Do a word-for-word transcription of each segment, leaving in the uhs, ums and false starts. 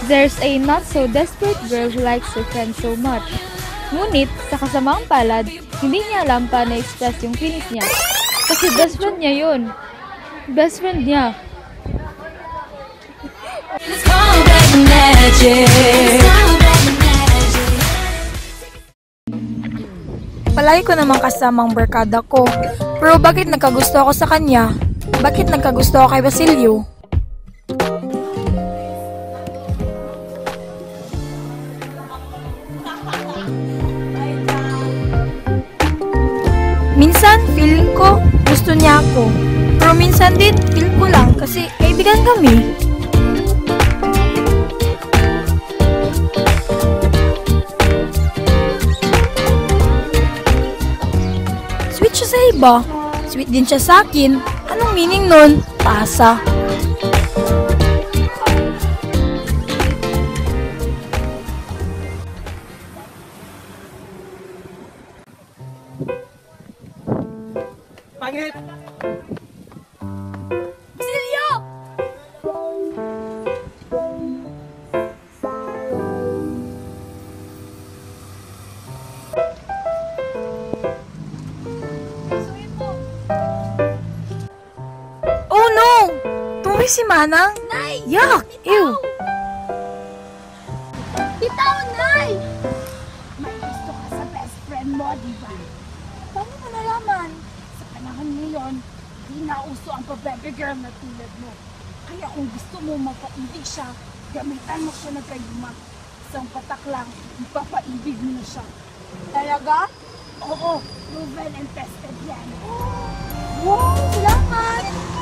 There's a not-so-desperate girl who likes her friend so much. Ngunit, sa kasamaang palad, hindi niya alam pa na-express yung feelings niya. Kasi best friend niya yun. Best friend niya. Palagi ko namang kasamang barkada ko. Pero bakit nagkagusto ako sa kanya? Bakit nagkagusto ako kay Basilio? Minsan, feeling ko, gusto niya ako. Pero minsan din, feel ko lang kasi kaibigan kami. Sweet siya sa iba. Sweet din siya sa akin. Anong meaning nun? Pasa. Pangit! Basilio! Oh no! Tumuwi si Manang? Nay! Yuck! Ew! Bitaw, Nay! May gusto ka sa best friend mo, di ba? Paano mo nalaman? Sa panahon ngayon, di na uso ang pa-baby girl na tulad mo. Kaya kung gusto mo mapaibig siya, gamitan mo siya ng kayuma. Isang patak lang, ipapaibig mo na siya. Talaga? Oo, proven and tested yan. Wow! Salamat!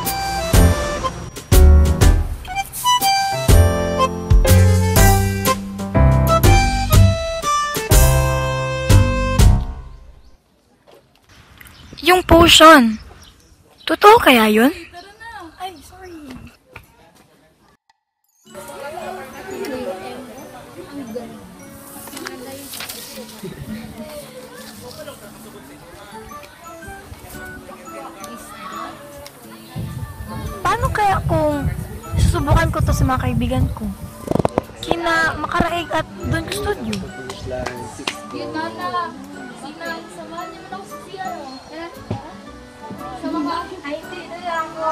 Yung potion. Totoo kaya yun? Ay, sorry. Paano kaya kung susubukan ko to sa mga kaibigan ko? Kina Makaraig at Don Custodio. Yun na na. Sinang, samahan niyo na ako sa C R O. Eh? Sama ka? Ay, hindi na lang ako.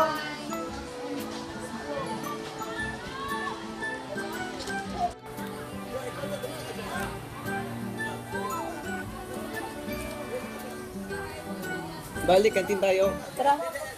Balik, kantin tayo. Tara.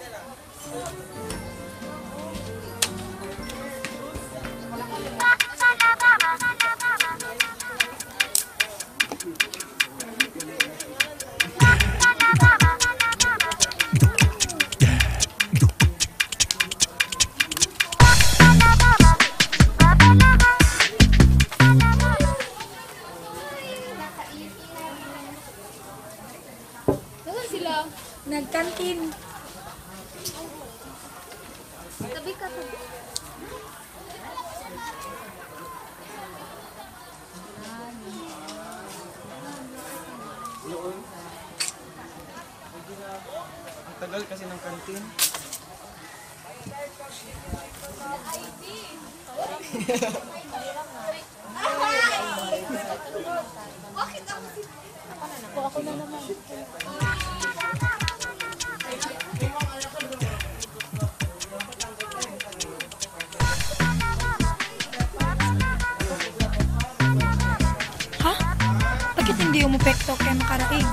Nasaan sila? Nagkantin. Tabi ka, tabi. Noon. Ang tagal kasi ng kantin. Ako na naman. Ha? Bakit hindi umupekto kay Makaraig?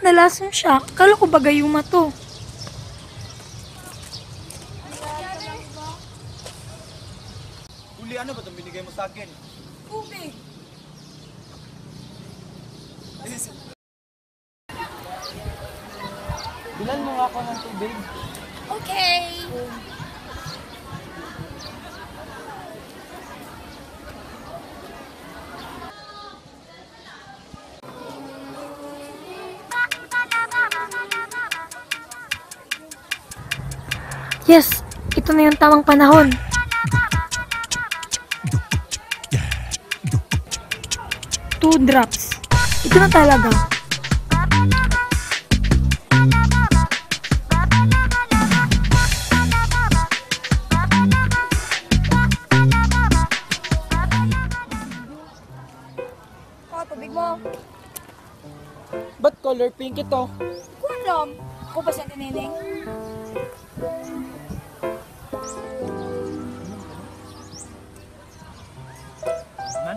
nalason siya. Kala ko ba gayuma to? Uli, ano ba itong binigay mo sa akin? Tubig. Bilan mo nga ako ng tubig. Okay. Yes, ito na yung tamang panahon. Two drops. Ito na talaga. Oh, tubig mo. Ba't color pink ito? Kung alam, ako ba siya tinining? Man?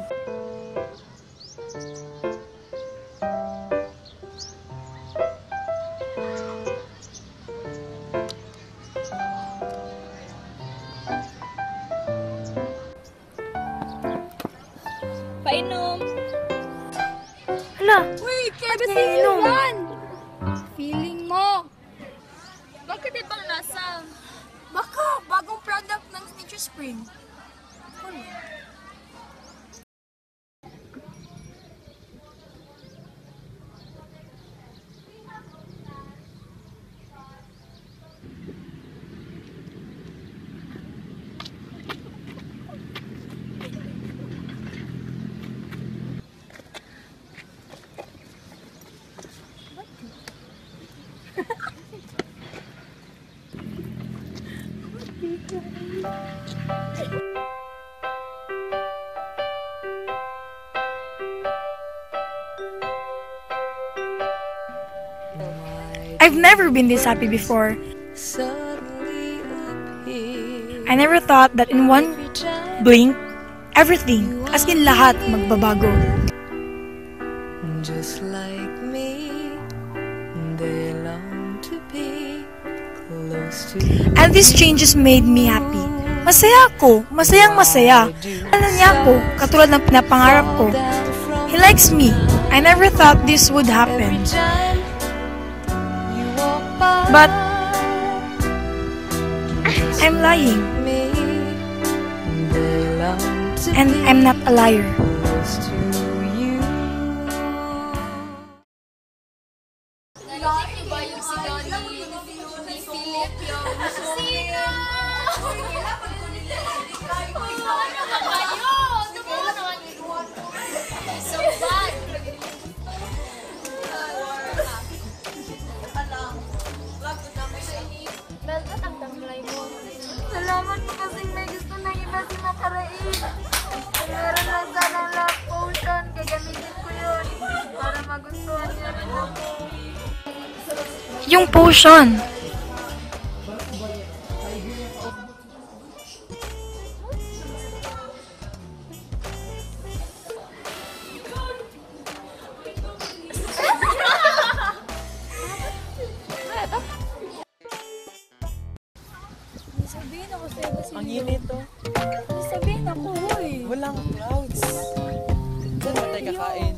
Painom. Hala, Uy, kaya ba sa'yo yan? Feeling mo. Bakit ibang lasa? baka bagong product ng Nature Spring. I've never been this happy before. I never thought that in one blink, everything, as in lahat, magbabago. Just like me, they long to be close to you. And these changes made me happy. Masaya ako, masayang masaya. Alam niya ako, katulad ng pinapangarap ko. He likes me. I never thought this would happen. But I'm lying. And I'm not a liar. Salamat po kasi may gusto na iba si Makarain. Meron lang sanang love potion, gagamitin ko yun para magustuhan niya rin ako. Yung potion. Sabihin ako sa'yo kasi Ang init to. sabihin ako, hoy. Walang clouds. Saan ba tayo kakain?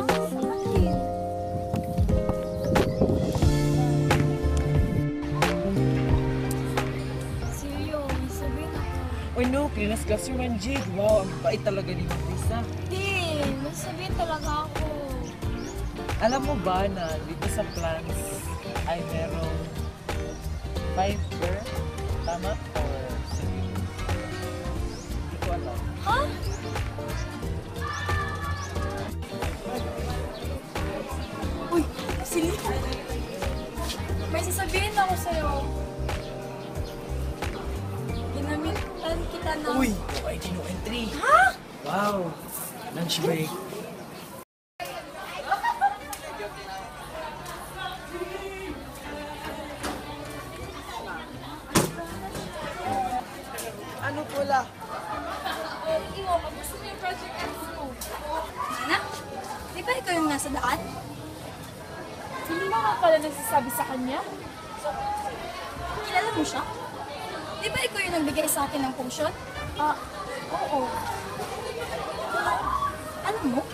Seryo, sabihin ako. Uy no, klinas-gas yung man, Jade. Wow, ang bait talaga ni Lisa. Hindi, masasabihin talaga ako. Alam mo ba na dito sa plants ay merong fiber? Tama? Or sige? Hindi ko alam. Ha? Uy, sili. May sasabihin ako sa'yo. Ginamitan kita ng... Uy! Ay, no entry! Ha? Wow! Lunch break. Ano pula? Iwo, kamusta mo yung project X mo? Anak, di ba ikaw yung nasa daan? Hindi Gayuma nga pala nagsasabi sa kanya. Kilala mo siya? Di ba ikaw yung nagbigay sa akin ng potion? Ah, oo. Alam mo?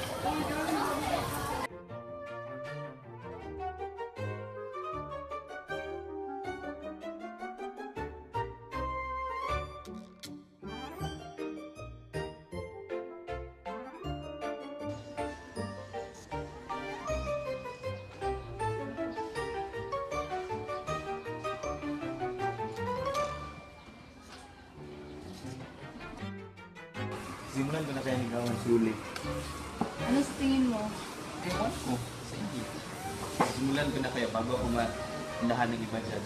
Simulan ko na kaya ligawan si Uli. Ano sa tingin mo? Ewan ko. Sa hindi. Simulan ko na kaya bago ako malahan ng iba dyan.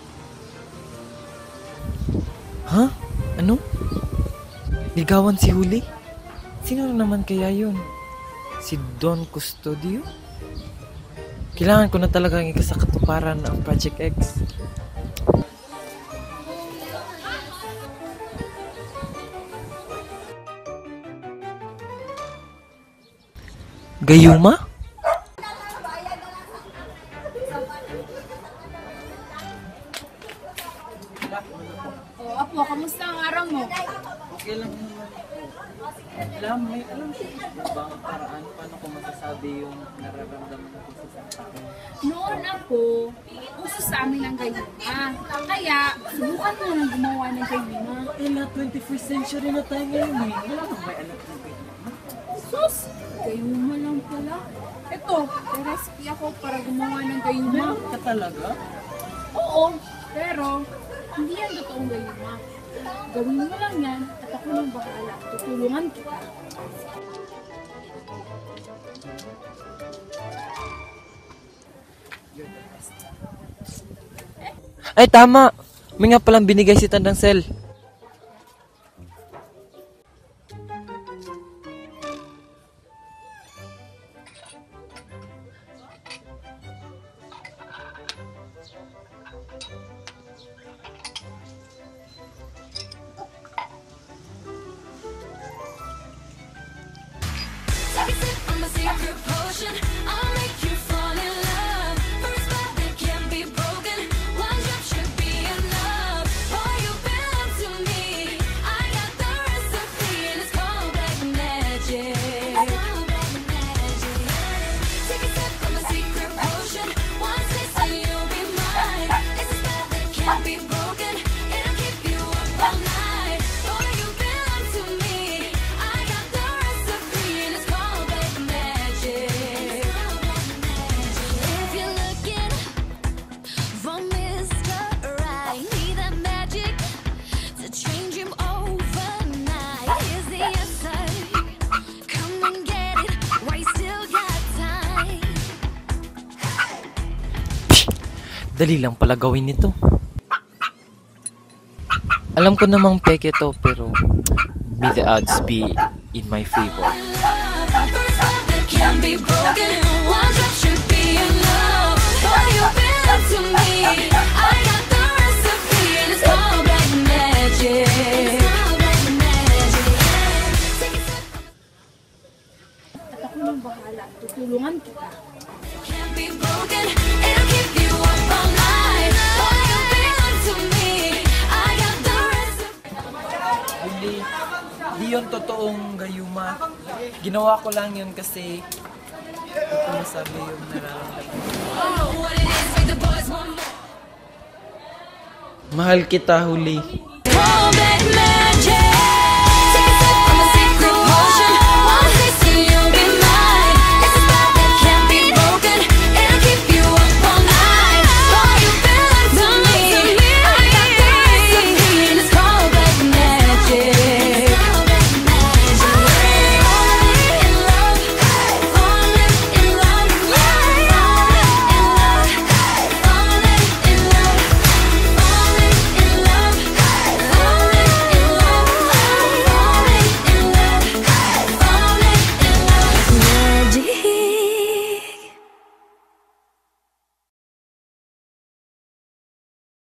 Ha? Ano? Ligawan si Huli? Sino naman kaya yun? Si Don Custodio? Kailangan ko na talagang ikasakatuparan ang Project X. Gayuma? Oh, Apo, kamusta ang araw mo? Okay lang naman. Alam, may alam siya ba ang paraan paano ko masasabi yung nararamdaman ko sa isang tao? Noon ako, uso sa amin ang gayuma. Kaya, subukan mo nang gumawa ng gayuma. Eh, na twenty-first century na tayo ngayon eh. Wala kang may alam ng gayuma. Sus! Gayuma lang pala. Ito, may recipe ako para gumawa ng gayuma. Meron ka talaga? Oo, pero hindi yan totoong gayuma. Gawin mo lang yan at ako nang bahala. Tutulungan kita. Ay, tama! May nga palang binigay si Tandang Sel. Take a sip from my secret potion. I'll make you fall in love. For a spell that can't be broken. One drop should be enough. Boy, you belong to me. I got the recipe and it's called black magic. Take a sip from my secret potion. One taste and you'll be mine. It's a spell that can't be broken. It'll keep you up all night. Boy, you belong to me. I got the recipe and it's called black magic. If you're looking for Mister Right, need that magic to change him overnight. Here's the answer. Come and get it while you still got time. Dali lang pala gawin nito. Alam ko namang peke to, pero may the odds be in my favor. First love that can't be broken. One drop should be enough. Boy, you belong to me. I got the recipe and it's called black magic. At ako nang bahala. Tutulungan kita. Can't be broken. It'll keep you up all night. Boy, you belong to me. I got the recipe. Hindi, di yun totoong gayuma. Ginawa ko lang yun kasi hindi ko masabi yung nararamdaman. Oh, what it is, make the boys want more. Mahal kita, Huli. Oh,